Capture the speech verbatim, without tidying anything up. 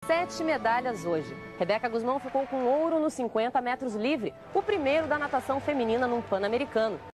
Sete medalhas hoje. Rebeca Guzmão ficou com ouro nos cinquenta metros livre, o primeiro da natação feminina num Pan-Americano.